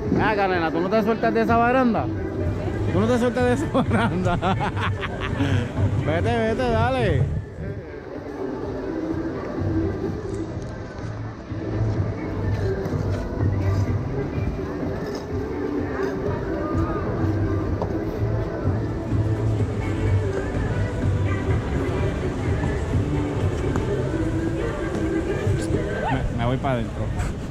Ah, Carolina, ¿tú no te sueltas de esa baranda? ¿Tú no te sueltas de esa baranda? Vete, vete, dale. Me voy para adentro.